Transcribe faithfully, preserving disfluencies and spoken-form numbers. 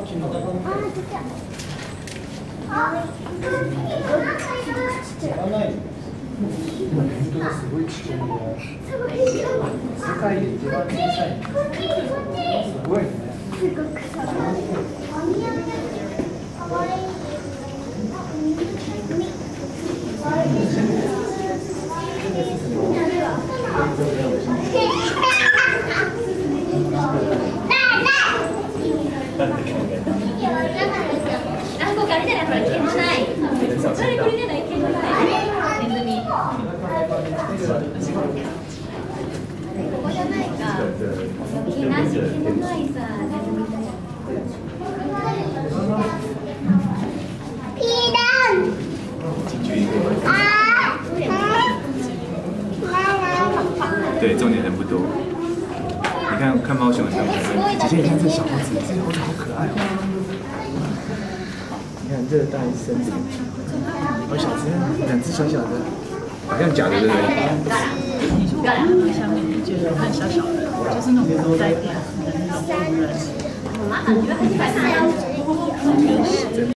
当だ、すごいちっちゃいんだよ。世界で一番小さい。すごいね。すごくさ。 あ、ここあれじゃない、ほら、毛のない。それこれじゃない、毛のない。ネズミ。ここじゃないか。毛なし、毛のないさ、ネズミだよ。 皮蛋。啊！ 对，重点人不多。你看看猫熊的照片，姐姐你看这小猴子，这小猴子好可爱哦。你看热带森林，好小只，两只小小的，好像假的，对不对？ 你说我下面觉得很小小的，就是那种带电的那种人。 我妈感觉还是白菜。